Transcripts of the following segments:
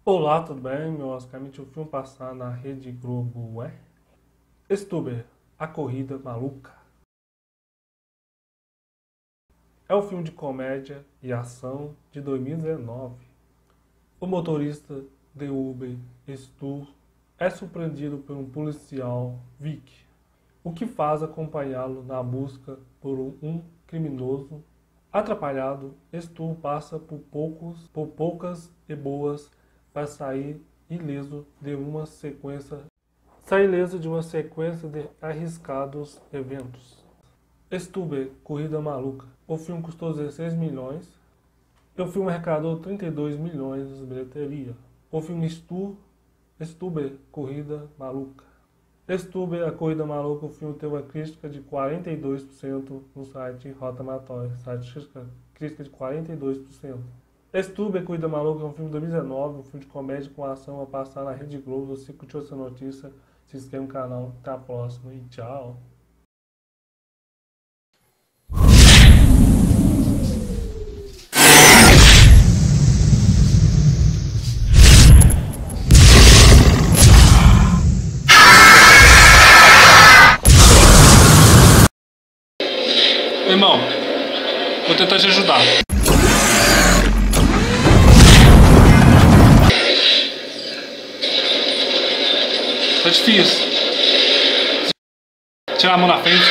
Olá, tudo bem? Meu basicamente o filme passar na Rede Globo é Stuber, A Corrida Maluca. É um filme de comédia e ação de 2019. O motorista de Uber, Stu, é surpreendido por um policial, Vic, o que faz acompanhá-lo na busca por um criminoso. Atrapalhado, Stu passa por poucas e boas para sair ileso de uma sequência de arriscados eventos. Stuber, Corrida Maluca. O filme custou 16 milhões. O filme arrecadou 32 milhões de bilheteria. O filme Stuber, Corrida Maluca. Stuber, A Corrida Maluca, o filme teve uma crítica de 42% no site Rotten Tomatoes. Crítica de 42%. Stuber, Corrida Maluca é um filme de 2019, um filme de comédia com ação a passar na Rede Globo. Se curtiu essa notícia, se inscreve no canal. Até a próxima e tchau. Irmão, vou tentar te ajudar. Tá difícil. Tirar a mão na frente.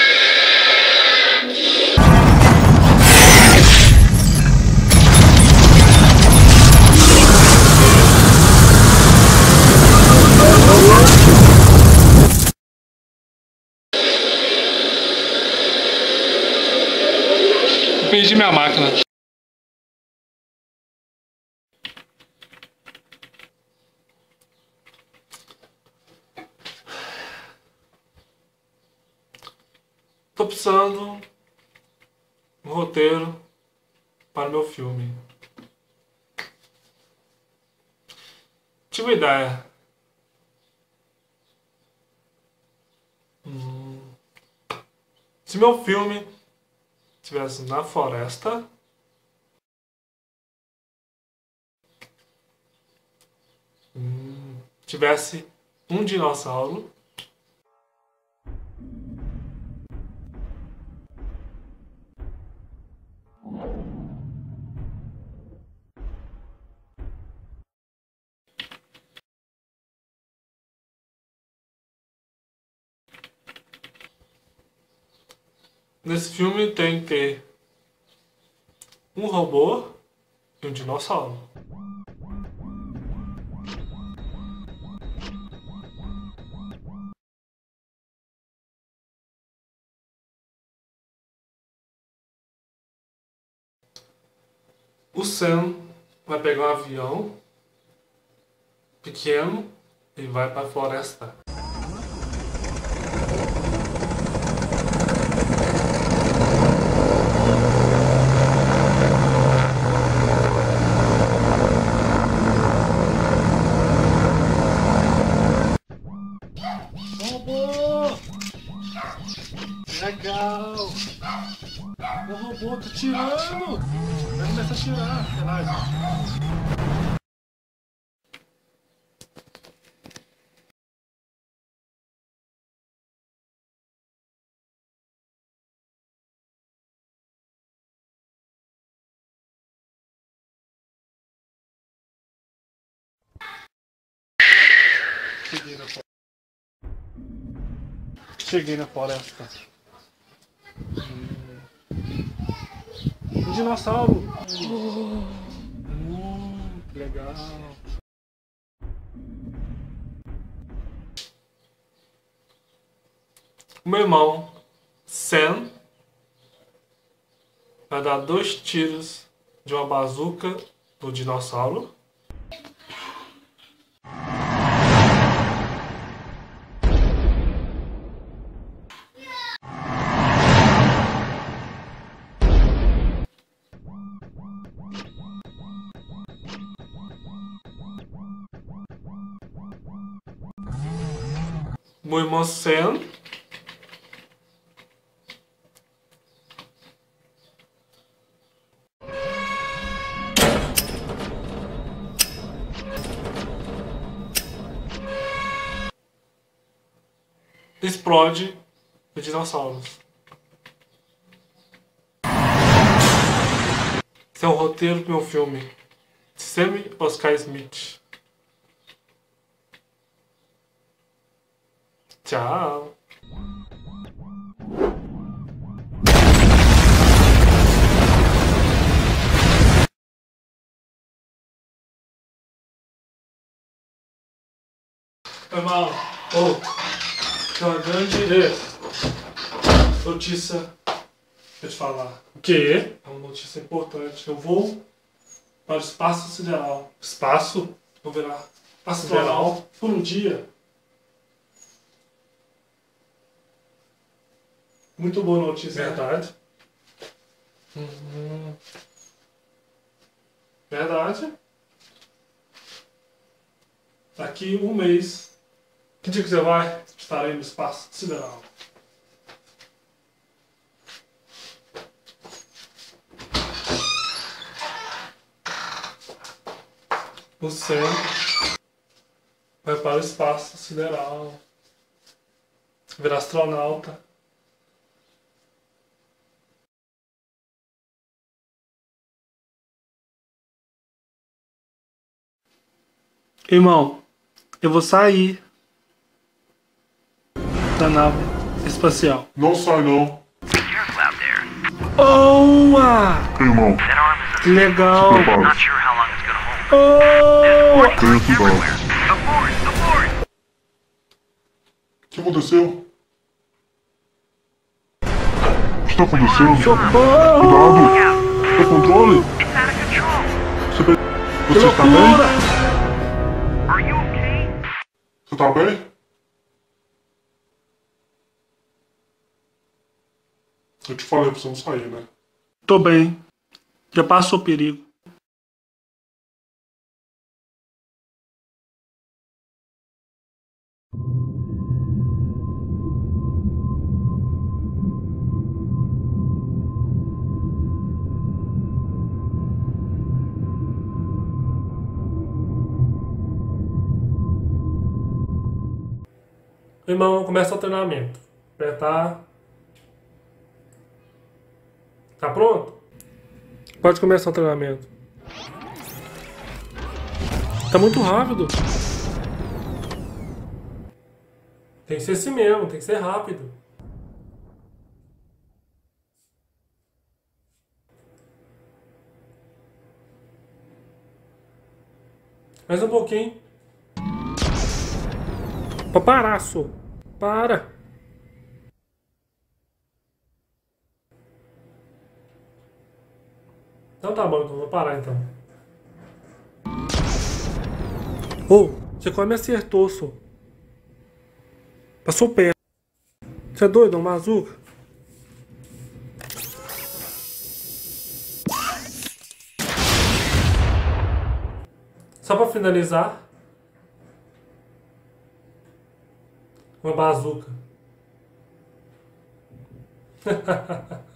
Eu perdi minha máquina. Tô precisando de um roteiro para o meu filme. Tive uma ideia. Se meu filme estivesse na floresta, tivesse um dinossauro, nesse filme tem que ter um robô e um dinossauro. O Sam vai pegar um avião pequeno e vai para a floresta. Robô! Legal! O robô tá tirando! Vai começar a tirar, relaxa. Cheguei na floresta. Um dinossauro! Que legal! O meu irmão, Sam, vai dar 2 tiros de uma bazuca no dinossauro. Meu irmão Sam explode os dinossauros. Esse é o roteiro do meu filme. Sammy Oscar Smith. Tchau. Irmão, tem uma grande notícia pra te falar. O quê? É uma notícia importante. Eu vou para o espaço sideral. Espaço? Vou virar astronauta por um dia. Muito boa notícia. Verdade. Verdade. Daqui um mês. Que dia que você vai? Estarei no espaço sideral. Você vai para o espaço sideral. Virar astronauta. Irmão, eu vou sair da nave espacial. Não sai não. Boa! Irmão, Que legal! prepara. Oh! Venha ajudar. O que aconteceu? O que está acontecendo? Socorro! Cuidado! O controle! Você está bem? Você está bem? Eu te falei pra você não sair, né? Tô bem. Já passou o perigo. Irmão, começa o treinamento. Apertar. Tá pronto? Pode começar o treinamento. Tá muito rápido. Tem que ser assim mesmo, tem que ser rápido. Mais um pouquinho. Pra parar, só. Para. Então tá bom, então vou parar então. Você quase me acertou, só. Passou perto. Você é doido, é um bazuca? Só pra finalizar. Uma bazuca.